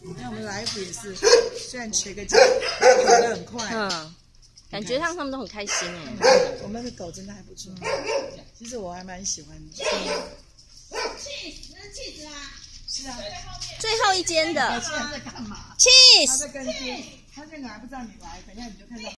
那我们来福也是，虽然切个脚，跑得很快。 感觉上他们都很开心哎。 我们的狗真的还不错，其实我还蛮喜欢的。 气质啊！ 是啊。 最后一间的。 现在在干嘛？ Cheese。 他在跟爹，他在哪？不知道你来，等一下你就看到。